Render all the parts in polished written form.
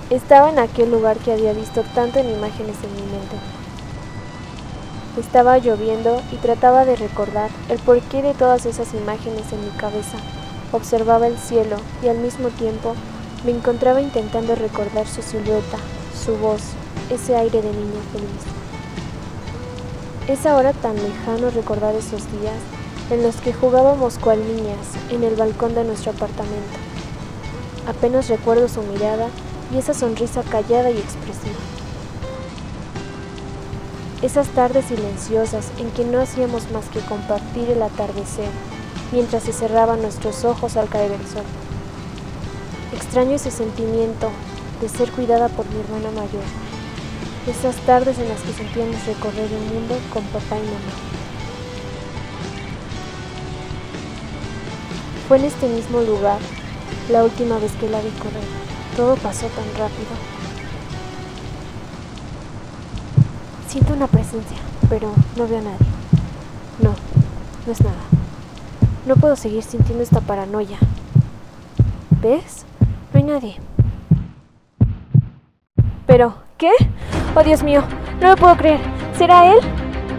Estaba en aquel lugar que había visto tanto en imágenes en mi mente. Estaba lloviendo y trataba de recordar el porqué de todas esas imágenes en mi cabeza. Observaba el cielo y al mismo tiempo me encontraba intentando recordar su silueta, su voz, ese aire de niña feliz. Es ahora tan lejano recordar esos días en los que jugábamos cual niñas en el balcón de nuestro apartamento. Apenas recuerdo su mirada y esa sonrisa callada y expresiva. Esas tardes silenciosas en que no hacíamos más que compartir el atardecer mientras se cerraban nuestros ojos al caer el sol. Extraño ese sentimiento de ser cuidada por mi hermana mayor. Esas tardes en las que sentíamos recorrer el mundo con papá y mamá. Fue en este mismo lugar la última vez que la vi correr. Todo pasó tan rápido. Siento una presencia, pero no veo a nadie. No, no es nada. No puedo seguir sintiendo esta paranoia. ¿Ves? No hay nadie. ¿Pero qué? ¡Oh, Dios mío! No lo puedo creer. ¿Será él?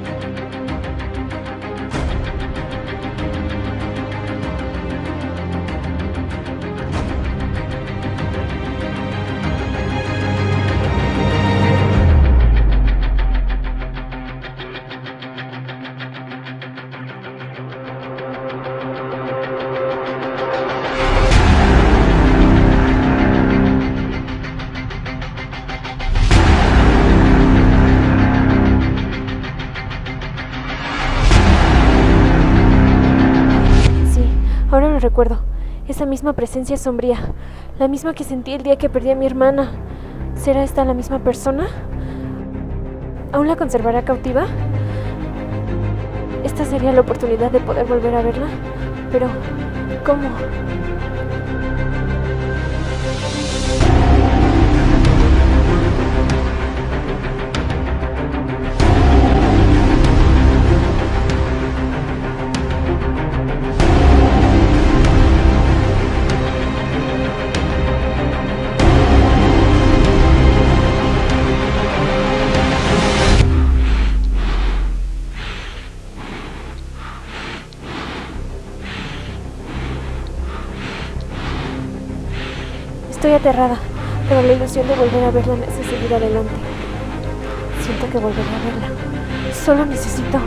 Ahora lo recuerdo. Esa misma presencia sombría. La misma que sentí el día que perdí a mi hermana. ¿Será esta la misma persona? ¿Aún la conservará cautiva? Esta sería la oportunidad de poder volver a verla. Pero, ¿cómo? Estoy aterrada, pero la ilusión de volver a verla me hace seguir adelante. Siento que volveré a verla. Solo necesito...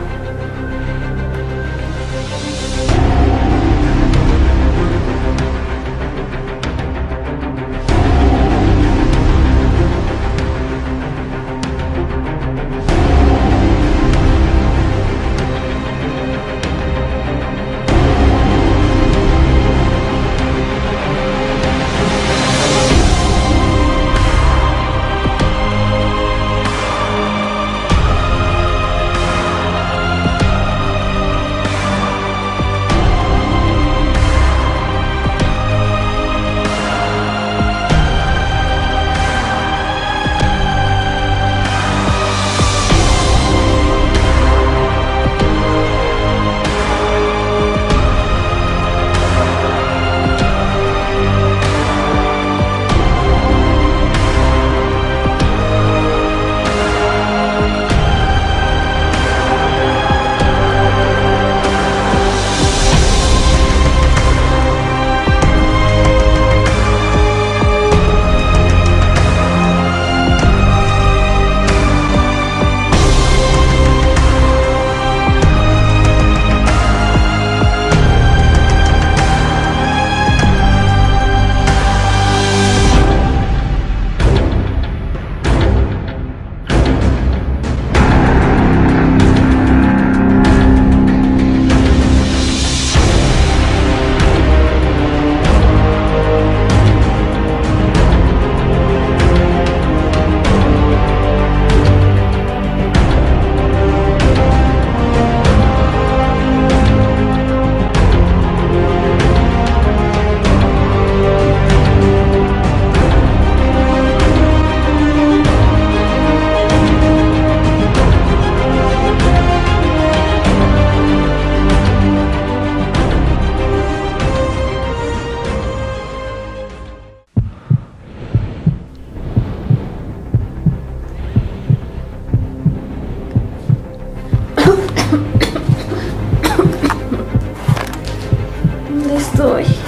estoy.